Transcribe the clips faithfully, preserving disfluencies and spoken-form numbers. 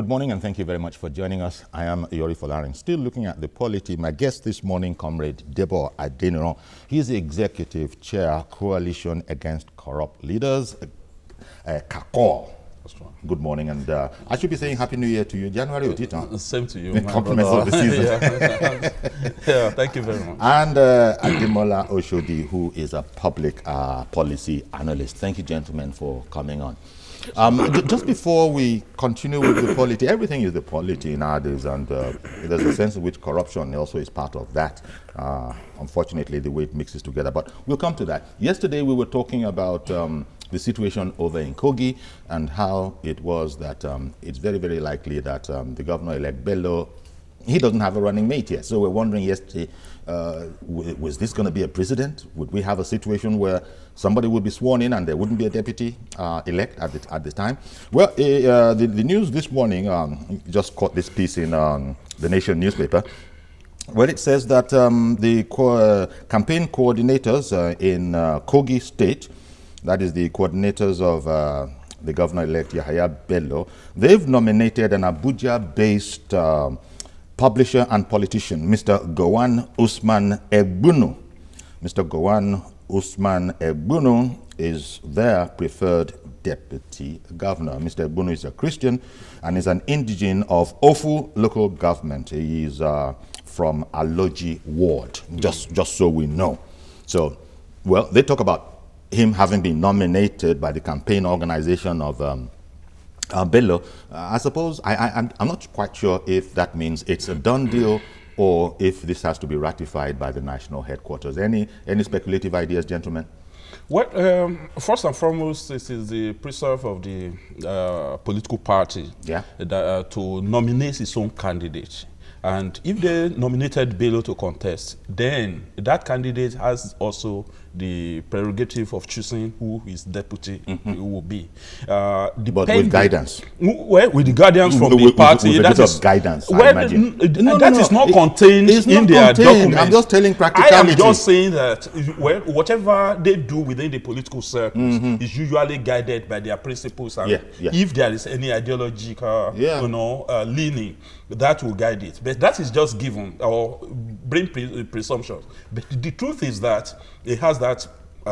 good morning and thank you very much for joining us. I am Yori Folarin, still looking at the polity. My guest this morning, Comrade Debo Adeniran. He's the Executive Chair, Coalition Against Corrupt Leaders, uh, CACOL. Good morning, and uh, I should be saying Happy New Year to you. January or Tita? Same to you. Compliments of the season. yeah. yeah, thank you very much. And uh, Ademola Oshodi, who is a public uh, policy analyst. Thank you, gentlemen, for coming on. Um, just before we continue with the polity, everything is the polity nowadays, and uh, there's a sense in which corruption also is part of that. Uh, unfortunately, the way it mixes together, but we'll come to that. Yesterday, we were talking about um, the situation over in Kogi and how it was that um, it's very, very likely that um, the governor-elect Bello, he doesn't have a running mate yet. So we're wondering yesterday, uh, was this going to be a precedent? Would we have a situation where somebody would be sworn in and there wouldn't be a deputy uh, elect at the, at the time? Well, uh, the, the news this morning um, just caught this piece in um, the Nation newspaper. Well, it says that um, the co uh, campaign coordinators uh, in uh, Kogi State, that is the coordinators of uh, the governor-elect Yahaya Bello, they've nominated an Abuja-based uh, publisher and politician, Mister Gowon Usman Egbunu. Mister Gowon Usman Egbunu is their preferred deputy governor. Mister Egbunu is a Christian and is an indigene of Ofu local government. He is uh, from Aloji Ward, just, just so we know. So, well, they talk about him having been nominated by the campaign organization of um, uh, Bello. Uh, I suppose, I, I, I'm, I'm not quite sure if that means it's a done deal or if this has to be ratified by the national headquarters. Any, any speculative ideas, gentlemen? Well, um, first and foremost, this is the preserve of the uh, political party yeah. that, uh, to nominate its own candidate. And if they nominated Bello to contest, then that candidate has also the prerogative of choosing who his deputy mm-hmm. will be. Uh, but with guidance. Well, with the guidance from with, the party. With, with that a bit is, of guidance, well, I imagine. No, that no, is not it, contained it's in not their contained. document. I'm just telling practicality. I am just saying that well, whatever they do within the political circles mm-hmm. is usually guided by their principles. And yeah, yeah. if there is any ideological yeah. you know, uh, leaning, that will guide it. But that is just given or brain pre presumptions. But the truth is that it has that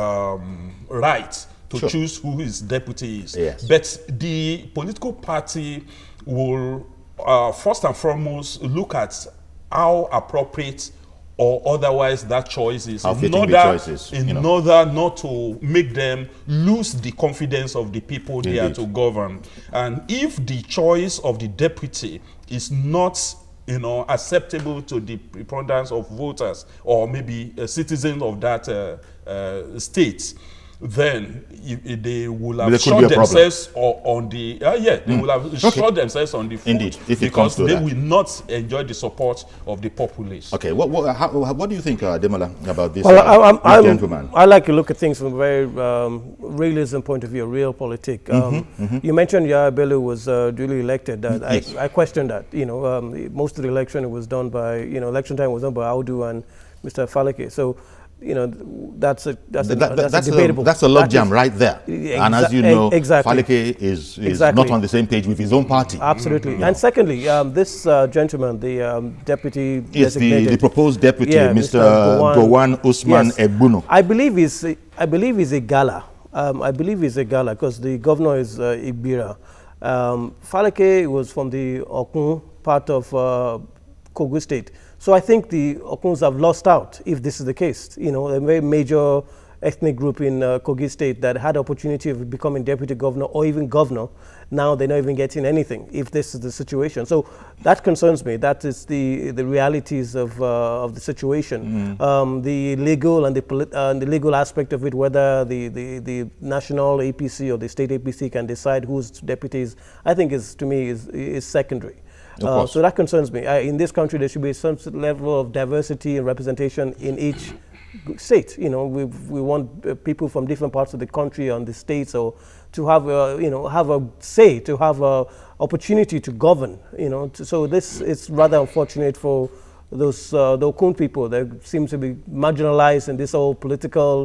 um, right to sure. choose who his deputy is. Yes. But the political party will uh, first and foremost look at how appropriate or otherwise that choice is how in, order, choices, in you know. order not to make them lose the confidence of the people Indeed. They are to govern. And if the choice of the deputy is not you know, acceptable to the preponderance of voters or maybe a citizen of that uh, uh, state, then if, if they will have shot themselves on the uh, yeah they mm. will have okay. shot themselves on the foot. Indeed, if it because comes to they that. will not enjoy the support of the populace. Okay, what what, how, what do you think, uh, Demola, about this, well, uh, I, I'm, this I'm, gentleman? I like to look at things from a very um, realism point of view, real politic. Um, mm-hmm, mm-hmm. You mentioned Yahaya Bello was uh, duly elected. That yes. I, I question that. You know, um, most of the election was done by you know election time was done by Audu and Mister Faleke. So. You know, that's a that's, that, a, that's, that's a debatable. A, that's a logjam right there. And as you know, exactly. Faleke is, is exactly. not on the same page with his own party. Absolutely. Mm-hmm. And secondly, um, this uh, gentleman, the um, deputy yes, the, the proposed deputy, yeah, Mister Gowon Usman yes. Egbunu. I believe he's I believe he's a gala. Um, I believe he's a gala because the governor is uh, Igbira. Um, Faleke was from the Okun part of uh, Kogi State. So I think the Okuns have lost out if this is the case. You know, a very major ethnic group in uh, Kogi State that had opportunity of becoming deputy governor or even governor, now they're not even getting anything if this is the situation. So that concerns me. That is the the realities of uh, of the situation. Mm. Um, the legal and the polit uh, and the legal aspect of it, whether the, the the national A P C or the state A P C can decide whose deputies, I think is to me is is secondary. Uh, so that concerns me. I, in this country, there should be some level of diversity and representation in each state. You know, we we want uh, people from different parts of the country and the states, or to have a, you know have a say, to have a opportunity to govern. You know, to, so this is rather unfortunate for those uh, the Okun people that seem to be marginalized in this whole political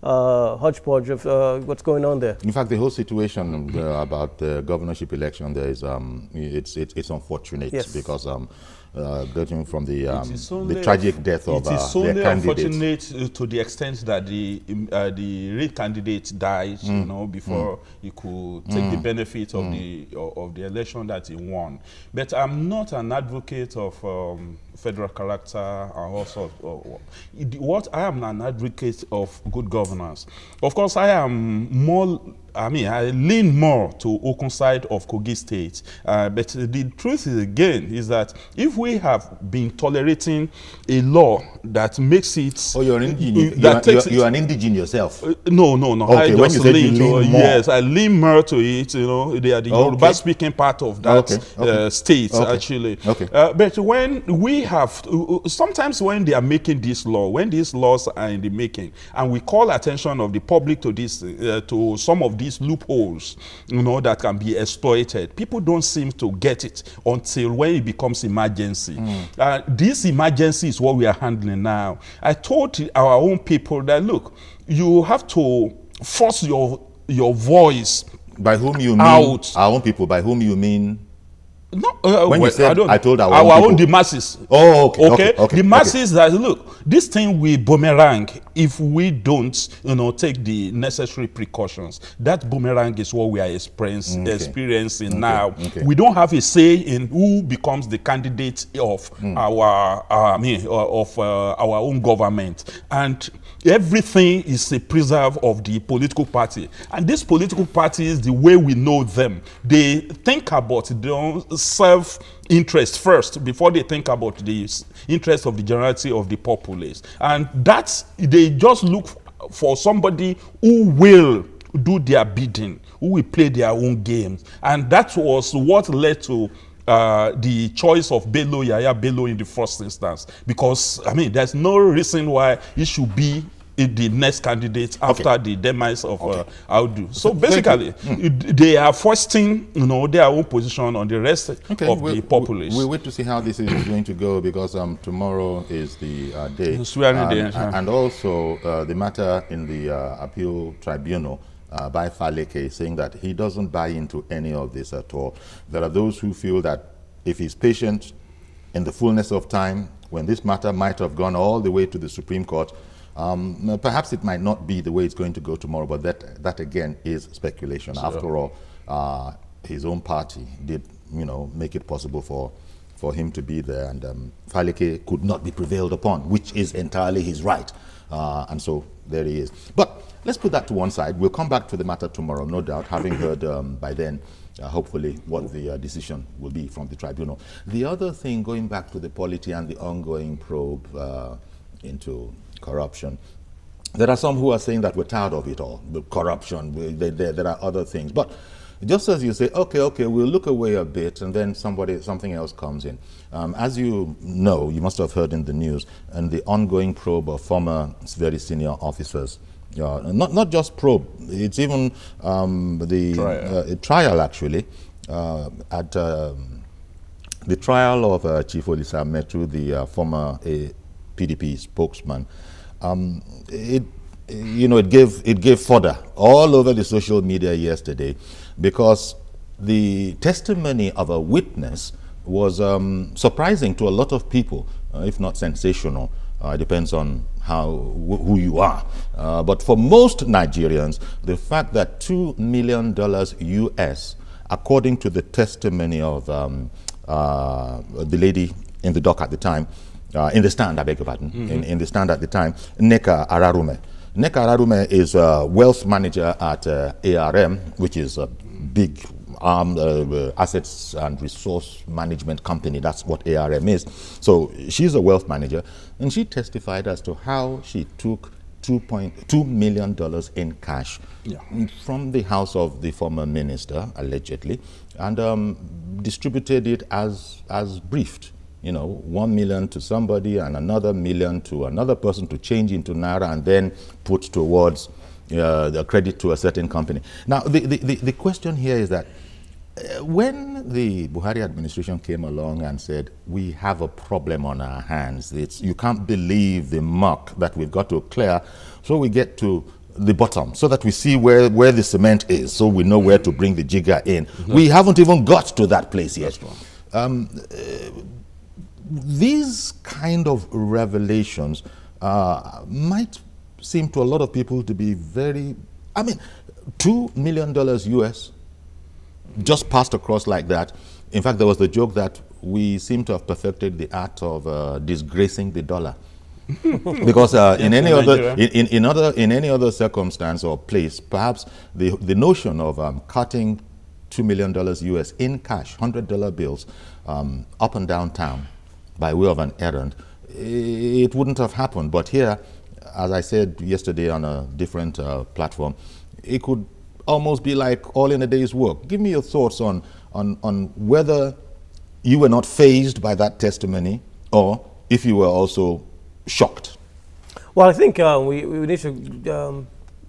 uh, hodgepodge of uh, what's going on there. In fact, the whole situation uh, about the governorship election there is um, it's, it's it's unfortunate yes. because um, uh, getting from the um, only, the tragic death of it is uh, only their candidates. unfortunate to the extent that the uh, the real candidate died, mm. you know, before mm. he could take mm. the benefit of mm. the of the election that he won. But I'm not an advocate of um, federal character and also uh, what I am an advocate of good governance. Of course, I am more. I mean, I lean more to Okun side of Kogi State. Uh, but the truth is, again, is that if we have been tolerating a law that makes it... Oh, you're, an, you, you, are, you're, you're an indigene yourself? Uh, no, no, no. Okay, I when just you said lean, you lean to, more. Yes, I lean more to it. You know, they are the okay. Yoruba-speaking part of that okay. Okay. Uh, state, okay. actually. Okay. Uh, but when we have... Uh, sometimes when they are making this law, when these laws are in the making, and we call attention of the public to this, uh, to some of these loopholes, you know, that can be exploited. People don't seem to get it until when it becomes emergency. Mm. Uh, this emergency is what we are handling now. I told our own people that, look, you have to force your, your voice By whom you mean out. Our own people, by whom you mean... No, uh, when well, you said, I, don't, I told our, our own, own the masses. Oh, okay, okay, okay, okay the masses okay. that look, this thing will boomerang if we don't, you know, take the necessary precautions. That boomerang is what we are experience, okay. experiencing okay. now. Okay. We don't have a say in who becomes the candidate of mm. our, uh, I mean, of uh, our own government, and everything is a preserve of the political party. And these political parties, the way we know them, they think about their own self-interest first before they think about the interest of the generality of the populace. And that's, they just look for somebody who will do their bidding, who will play their own games. And that was what led to Uh, the choice of Bello, Yaya Bello in the first instance. Because, I mean, there's no reason why it should be the next candidate after okay. the demise of okay. uh, Audu. So basically, mm. they are forcing, you know, their own position on the rest okay. of we'll, the populace. We'll wait to see how this is going to go, because um, tomorrow is the uh, day. Swearing um, day. And, and also uh, the matter in the uh, appeal tribunal Uh, by Faleke, saying that he doesn't buy into any of this at all. There are those who feel that if he's patient, in the fullness of time, when this matter might have gone all the way to the Supreme Court, um, perhaps it might not be the way it's going to go tomorrow, but that, that again is speculation. Sure. After all, uh, his own party did, you know, make it possible for, for him to be there, and um, Faleke could not be prevailed upon, which is entirely his right. Uh, and so there he is. But let's put that to one side. We'll come back to the matter tomorrow, no doubt, having heard um, by then, uh, hopefully, what the uh, decision will be from the tribunal. The other thing, going back to the polity and the ongoing probe uh, into corruption, there are some who are saying that we're tired of it all, the corruption, we, they, they, there are other things. But just as you say, okay, okay, we'll look away a bit, and then somebody, something else comes in. Um, as you know, you must have heard in the news, and the ongoing probe of former very senior officers. Uh, not not just probe, it's even um, the trial, uh, trial actually, uh, at um, the trial of uh, Chief Olisa Metu, the uh, former uh, P D P spokesman. Um, it you know it gave it gave fodder all over the social media yesterday, because the testimony of a witness was um, surprising to a lot of people, uh, if not sensational. Uh, it depends on how wh who you are. Uh, but for most Nigerians, the fact that two million dollars U S, according to the testimony of um, uh, the lady in the dock at the time, uh, in the stand, I beg your pardon, mm-hmm. in, in the stand at the time, Neka Ararume. Neka Ararume is a wealth manager at uh, A R M, which is a big Um, uh, uh, assets and resource management company. That's what A R M is. So she's a wealth manager, and she testified as to how she took two point two million dollars in cash yeah. from the house of the former minister, allegedly, and um, distributed it as as briefed. You know, one million to somebody and another million to another person to change into naira, and then put towards uh, the credit to a certain company. Now, the the the, the question here is that, Uh, when the Buhari administration came along and said, we have a problem on our hands, it's, you can't believe the muck that we've got to clear, so we get to the bottom so that we see where, where the cement is, so we know where to bring the jigger in. Mm-hmm. We haven't even got to that place yet. Um, uh, these kind of revelations uh, might seem to a lot of people to be very, I mean, two million dollars U S just passed across like that. In fact, there was the joke that we seem to have perfected the art of uh, disgracing the dollar. Because uh, in any other in, in, in other in any other circumstance or place, perhaps the the notion of um, cutting two million dollars U S in cash, hundred dollar bills, um, up and down town, by way of an errand, it wouldn't have happened. But here, as I said yesterday on a different uh, platform, it could almost be like all in a day's work. Give me your thoughts on on on whether you were not fazed by that testimony, or if you were also shocked. Well, I think uh, we, we need to um,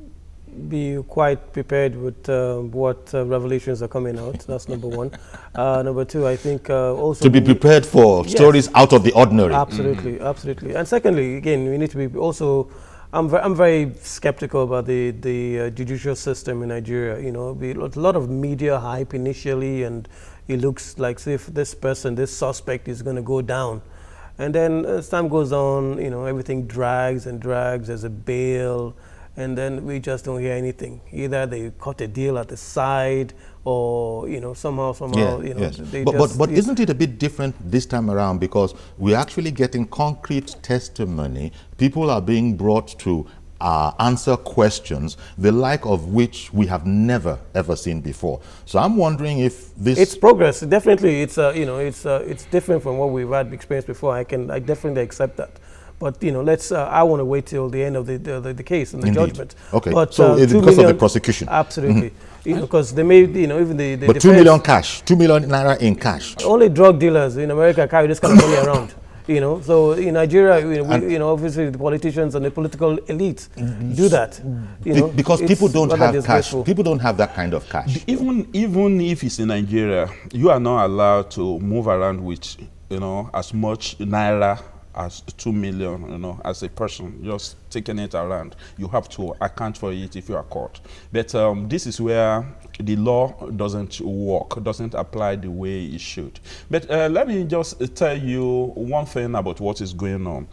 be quite prepared with uh, what uh, revelations are coming out. That's number one. Uh, number two, I think uh, also to be prepared for yes. stories out of the ordinary. Absolutely, mm-hmm. absolutely. And secondly, again, we need to be also. I'm very, I'm very skeptical about the the uh, judicial system in Nigeria. You know, we, a lot of media hype initially, and it looks like as if this person, this suspect, is going to go down. And then as time goes on, you know, everything drags and drags. There's a bail, and then we just don't hear anything. Either they cut a deal at the side, or you know, somehow, somehow, yeah, you know. Yes. They but just, but, but isn't it a bit different this time around, because we're actually getting concrete testimony? People are being brought to uh, answer questions, the like of which we have never ever seen before. So I'm wondering if this it's progress. Definitely, it's uh, you know, it's uh, it's different from what we've had experienced before. I can I definitely accept that. But you know, let's. Uh, I want to wait till the end of the the, the case and the Indeed. judgment. Okay. But, so uh, it's because of the prosecution. Absolutely. Mm-hmm. You know, because they may, you know, even the, the but two million cash, two million naira in cash. Only drug dealers in America carry this kind of money around. You know, so in Nigeria, you know, we, you know, obviously the politicians and the political elite do that. You know, because people don't have cash. Grateful. People don't have that kind of cash. Even even if it's in Nigeria, you are not allowed to move around with, you know, as much naira as two million, you know, as a person, just taking it around. You have to account for it if you are caught. But um, this is where the law doesn't work, doesn't apply the way it should. But uh, let me just tell you one thing about what is going on.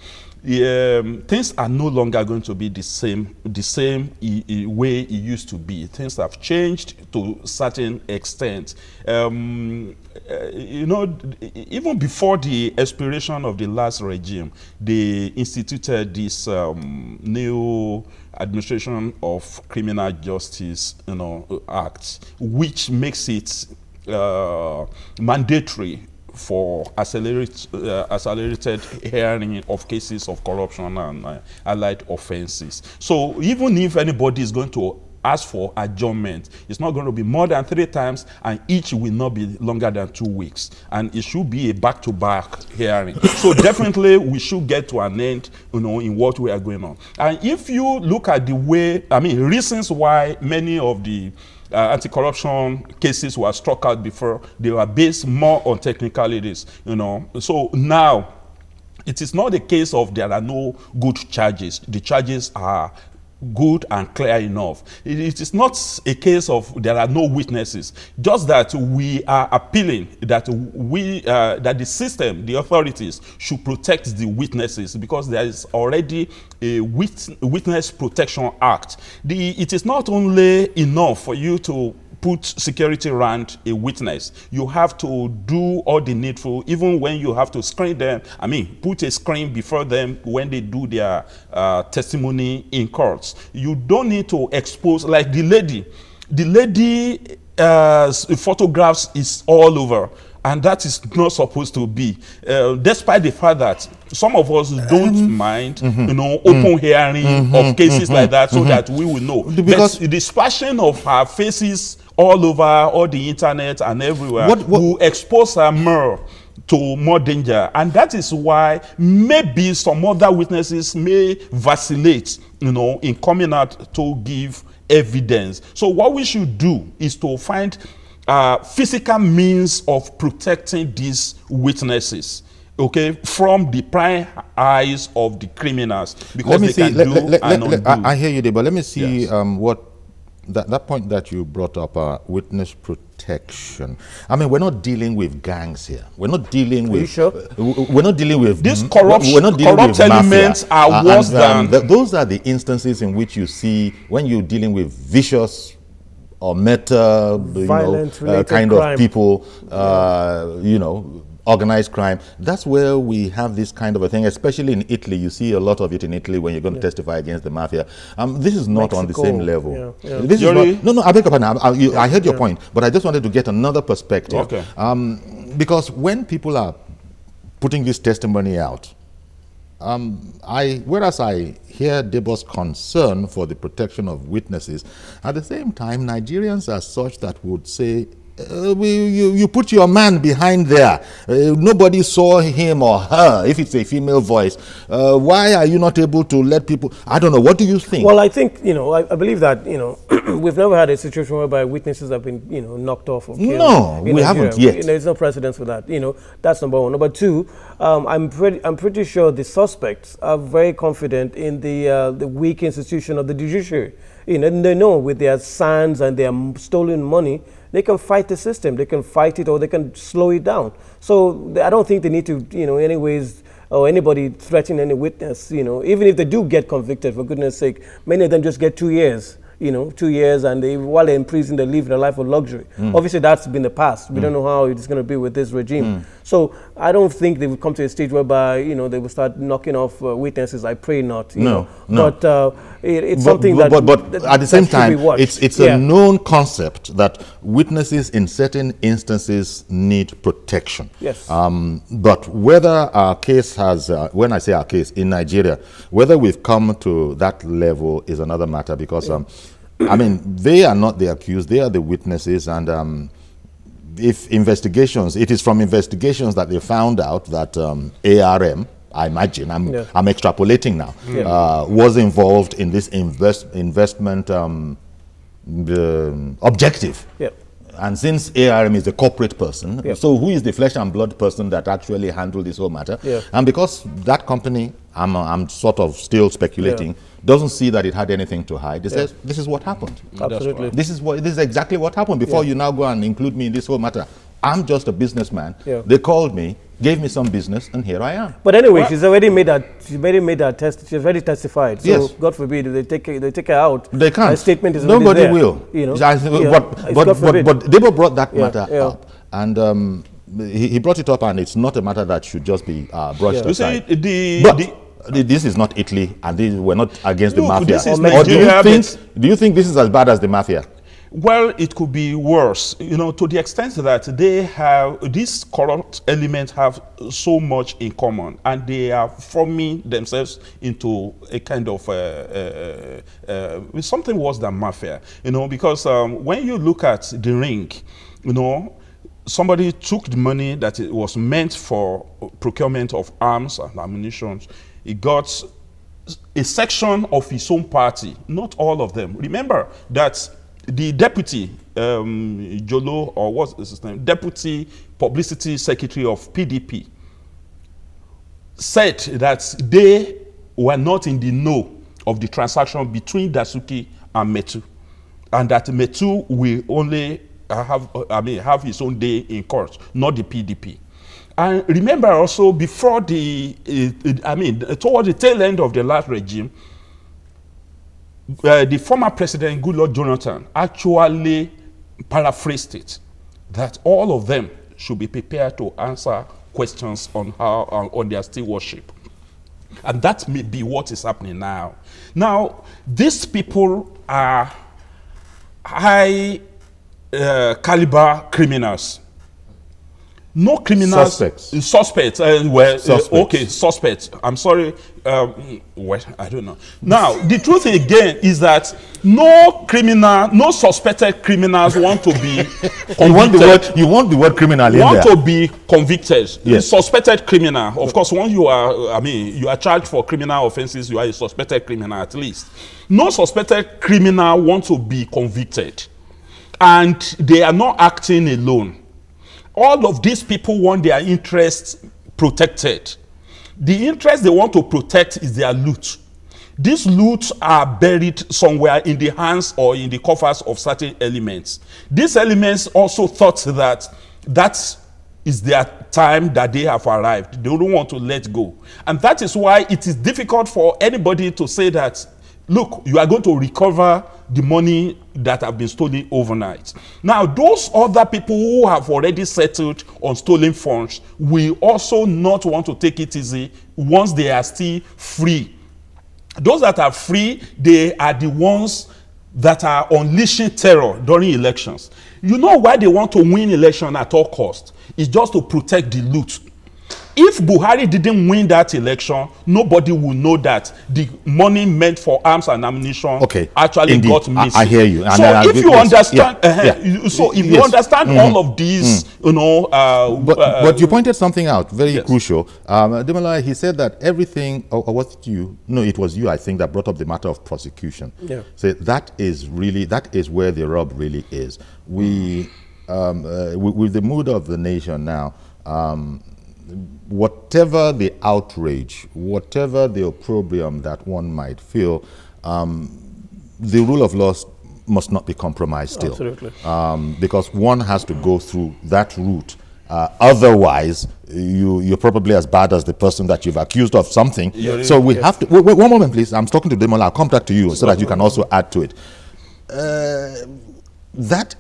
Um, things are no longer going to be the same, the same e e way it used to be. Things have changed to a certain extent. Um, uh, you know, even before the expiration of the last regime, they instituted this um, new Administration of Criminal Justice, you know, Act, which makes it uh, mandatory for accelerate, uh, accelerated hearing of cases of corruption and uh, allied offenses. So even if anybody is going to ask for adjournment, it's not going to be more than three times, and each will not be longer than two weeks. And it should be a back-to-back hearing. So definitely we should get to an end, you know, in what we are going on. And if you look at the way, I mean, reasons why many of the Uh, anti-corruption cases were struck out before, they were based more on technicalities, you know. So now, it is not a case of there are no good charges. The charges are good and clear enough. It, it is not a case of there are no witnesses, just that we are appealing that we uh, that the system, the authorities, should protect the witnesses, because there is already a wit Witness Protection Act. The, it is not only enough for you to put security around a witness. You have to do all the needful, even when you have to screen them. I mean, put a screen before them when they do their uh, testimony in courts. You don't need to expose, like the lady. The lady uh, photographs is all over. And that is not supposed to be, uh, despite the fact that some of us don't um, mind, mm-hmm, you know, open mm, hearing mm-hmm, of cases mm-hmm, like that, so mm-hmm, that we will know. Because but the splashing of her faces all over, all the internet and everywhere, what, what, will expose her more to more danger. And that is why maybe some other witnesses may vacillate, you know, in coming out to give evidence. So what we should do is to find Uh, physical means of protecting these witnesses. okay, from the prying eyes of the criminals, because let me they see, can let, do let, let, and let, undo. I, I hear you there, but let me see Yes. um, what that, that point that you brought up, uh, witness protection. I mean, we're not dealing with gangs here. We're not dealing Are with. you sure? uh, We're not dealing with. These m- corrupt- we're not dealing corrupt with mafia. elements are Uh, worse and, um, than- th- those are the instances in which you see when you're dealing with vicious or meta, you know, Violent uh, related kind crime. of people, uh, you know, organized crime. That's where we have this kind of a thing, especially in Italy. You see a lot of it in Italy when you're going to testify against the mafia. Um, this is not on the Mexico, same level. yeah, yeah. This is Yuri? not, no, no, I beg your pardon. I, I, you- I heard your point, but I just wanted to get another perspective. Okay. Um, because when people are putting this testimony out, Um, I, whereas I hear Debo's concern for the protection of witnesses, at the same time, Nigerians are such that would say, uh, we, you, you put your man behind there. Uh, nobody saw him or her, if it's a female voice. Uh, why are you not able to let people? I don't know. What do you think? Well, I think, you know, I, I believe that, you know, we've never had a situation whereby witnesses have been, you know, knocked off or killed. No, in we Nigeria. haven't yet. You know, there's no precedence for that. You know, that's number one. Number two, um, I'm pretty, I'm pretty sure the suspects are very confident in the uh, the weak institution of the judiciary. You know, and they know with their sands and their m- stolen money, they can fight the system. They can fight it or they can slow it down. So th- I don't think they need to, you know, anyways, or anybody threaten any witness, you know, even if they do get convicted, for goodness sake, many of them just get two years, you know, two years, and they, while they're in prison, they live a life of luxury. Mm. Obviously, that's been the past. We don't know how it's going to be with this regime. Mm. So I don't think they will come to a stage whereby, you know, they will start knocking off uh, witnesses. I pray not. You No, know. no. But uh, it, it's But- something but, that, but, but that- at the that same should be time, watched. it's it's Yeah. a known concept that witnesses in certain instances need protection. Yes. Um, but whether our case has, uh, when I say our case in Nigeria, whether we've come to that level is another matter, because um, I mean, they are not the accused; they are the witnesses, and. Um, if investigations, it is from investigations that they found out that um, A R M, I imagine, I'm, Yeah. I'm extrapolating now, Yeah. uh, was involved in this invest, investment um, the objective. Yeah. And since A R M is the corporate person, Yeah. so who is the flesh and blood person that actually handled this whole matter? Yeah. And because that company, I'm, uh, I'm sort of still speculating, Yeah. doesn't see that it had anything to hide, it says, this is what happened. Absolutely. This is what this is exactly what happened. Before Yeah. you now go and include me in this whole matter, I'm just a businessman. Yeah. They called me, gave me some business, and here I am. But anyway, she's already made that. She's already made that test. She's already testified. So Yes. God forbid if they take her, they take her out. They can't. Her statement is already Nobody there, will. You know. I- Yeah, but it's but God but, forbid. but Debo brought that Yeah, matter yeah. up, and um, he, he brought it up, and it's not a matter that should just be uh, brushed Yeah. You see, aside. the, But the th- this is not Italy, and this, we're not against the Look, mafia. this is Or do you Nigeria, think? but- Do you think this is as bad as the mafia? Well, it could be worse, you know, to the extent that they have, these corrupt elements have so much in common, and they are forming themselves into a kind of uh, uh, uh, something worse than mafia, you know, because um, when you look at the ring, you know, somebody took the money that it was meant for procurement of arms and ammunition. He got a section of his own party, not all of them. Remember that the deputy, um, Jolo, or what's his name, deputy publicity secretary of P D P, said that they were not in the know of the transaction between Dasuki and Metu, and that Metu will only have, I mean, have his own day in court, not the P D P. And remember also, before the, uh, I mean, toward the tail end of the last regime, uh, the former president, Goodluck Jonathan, actually paraphrased it, that all of them should be prepared to answer questions on how, uh, on their stewardship. And that may be what is happening now. Now, these people are high uh, caliber criminals. No criminals. Suspects. Suspects. Uh, well, Suspects. Uh, okay, suspects. I'm sorry. Um, well, I don't know. Now, the truth again is that no criminal, no suspected criminals want to be convicted. You want the word? You want the word criminal in want there? to be convicted. Yes. Suspected criminal. Of course, when you are, I mean, you are charged for criminal offenses, you are a suspected criminal at least. No suspected criminal want to be convicted. And they are not acting alone. All of these people want their interests protected. The interest they want to protect is their loot. These loot are buried somewhere in the hands or in the coffers of certain elements. These elements also thought that that is their time that they have arrived. They don't want to let go. And that is why it is difficult for anybody to say that, look, you are going to recover the money that have been stolen overnight. Now, those other people who have already settled on stolen funds will also not want to take it easy once they are still free. Those that are free, they are the ones that are unleashing terror during elections. You know why they want to win election at all costs? It's just to protect the loot. If Buhari didn't win that election, nobody will know that the money meant for arms and ammunition okay. actually Indeed. got missing. I, I hear you. And so I, I, if you understand, yeah. Uh, yeah. so if yes. you understand mm. all of these, mm. you know, uh, but, uh, but you pointed something out very yes. crucial. Um, Demola, he said that everything, or, or was it you? No, it was you, I think, that brought up the matter of prosecution. Yeah. So that is really, that is where the rub really is. We, um, uh, with, with the mood of the nation now, um, whatever the outrage, whatever the opprobrium that one might feel, um, the rule of law must not be compromised still. Absolutely. Um, because one has to go through that route. Uh, otherwise, you, you're probably as bad as the person that you've accused of something. Yeah, so we yes. have to... Wait, wait, one moment, please. I'm talking to Demola. I'll come back to you so that you can also add to it. Uh, that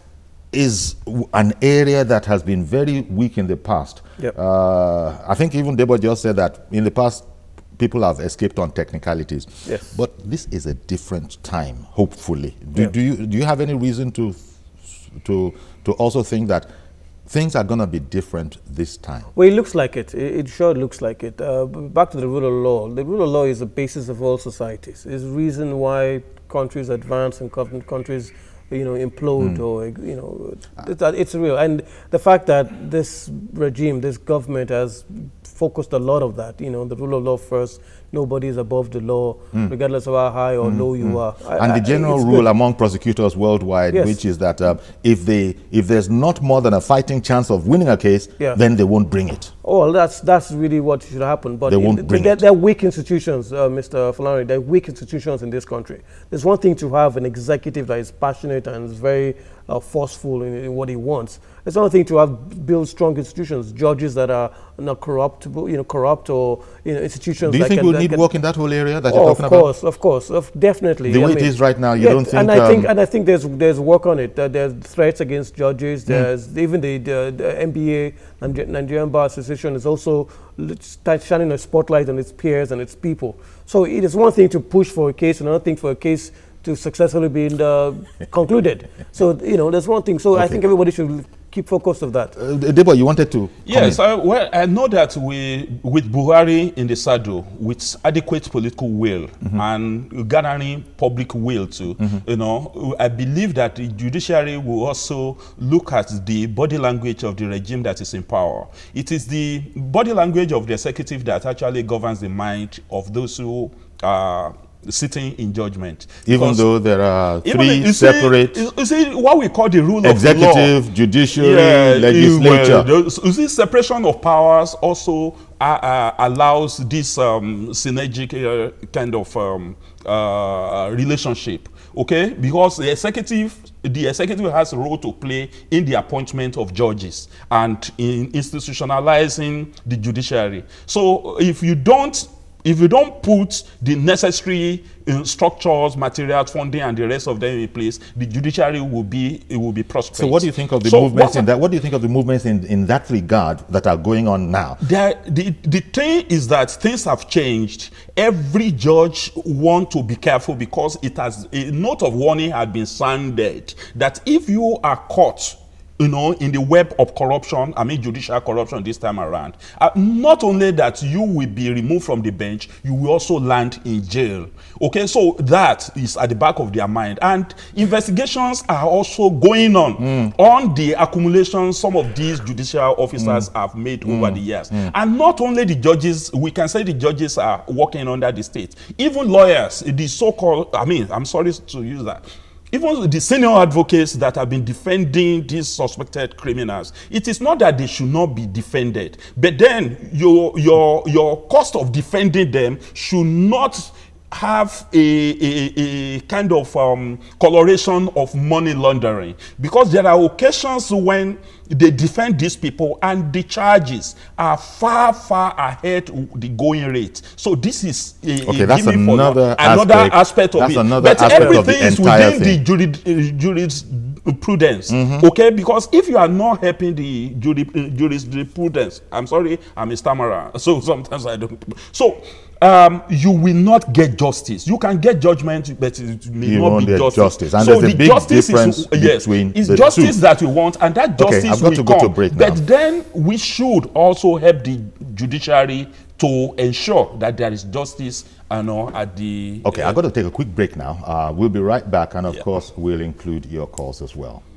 is an area that has been very weak in the past. Yep. Uh, I think even Debo just said that in the past, people have escaped on technicalities. Yes. But this is a different time, hopefully. Do, yep. do, you, do you have any reason to, to, to also think that things are going to be different this time? Well, it looks like it. It, it sure looks like it. Uh, back to the rule of law. The rule of law is the basis of all societies. It's the reason why countries advance and countries you know, implode mm. or, you know, it's, it's real. And the fact that this regime, this government has focused a lot of that, you know, the rule of law first, nobody is above the law, mm. regardless of how high or mm. low you mm. are. I, and the general I, rule good. among prosecutors worldwide, yes. which is that um, if they if there's not more than a fighting chance of winning a case, yeah. then they won't bring it. Oh, well, that's that's really what should happen. But they won't it, bring they're, it. They're weak institutions, uh, Mister Falani. They're weak institutions in this country. There's one thing to have an executive that is passionate and is very uh, forceful in, in what he wants. It's another thing to have build strong institutions, judges that are not corruptible, you know, corrupt or you know, institutions. Do you that think can, we need can, work in that whole area that oh, you're talking of course, about? Of course, of course, definitely. The way I it mean, is right now, you yeah, don't think. And I um, think, and I think there's there's work on it. Uh, there's threats against judges. There's mm. even the, the, the N B A, Nigerian Bar Association, is also shining a spotlight on its peers and its people. So it is one thing to push for a case, another thing for a case to successfully be uh, concluded. So, you know, there's one thing. So okay. I think everybody should keep focused of that. Uh, Debo, you wanted to Yes, I, well, I know that we, with Buhari in the saddle, with adequate political will mm-hmm. and garnering public will too, mm-hmm. you know, I believe that the judiciary will also look at the body language of the regime that is in power. It is the body language of the executive that actually governs the mind of those who are sitting in judgment. Even because though there are three you separate... See, you see, what we call the rule executive, of the law. judiciary, yeah, legislature. Well, you see, separation of powers also uh, uh, allows this um, synergic uh, kind of um, uh, relationship, okay? Because the executive, the executive has a role to play in the appointment of judges and in institutionalizing the judiciary. So if you don't If you don't put the necessary uh, structures, materials, funding, and the rest of them in place, the judiciary will be it will be prosperous. So, what do you think of the so movements in that? What do you think of the movements in in that regard that are going on now? The the the thing is that things have changed. Every judge wants to be careful because it has a note of warning had been sounded that if you are caught, you know, in the web of corruption, I mean judicial corruption this time around, uh, not only that you will be removed from the bench, you will also land in jail. Okay, so that is at the back of their mind. And investigations are also going on mm. on the accumulation some of these judicial officers mm. have made mm. over the years. Mm. And not only the judges, we can say the judges are working under the state. Even lawyers, the so-called, I mean, I'm sorry to use that, even the senior advocates that have been defending these suspected criminals, it is not that they should not be defended, but then your your your cost of defending them should not have a, a, a kind of um, coloration of money laundering, because there are occasions when they defend these people and the charges are far, far ahead of the going rate. So this is a, okay, a that's another, another aspect, aspect of that's it. Another but aspect everything of the is entire within thing. the jurid, uh, jurisprudence, mm-hmm. okay? Because if you are not helping the jurid, uh, jurisprudence, I'm sorry, I'm a stammerer, so sometimes I don't. So. Um, you will not get justice. You can get judgment, but it may you not be justice. justice. And so there's a the big justice difference is, yes, between it's the justice two. that we want, and that justice okay, I've got will to go come. to break now. But then we should also help the judiciary to ensure that there is justice and uh, at the. Okay, uh, I've got to take a quick break now. Uh, we'll be right back, and of yeah. course, we'll include your calls as well.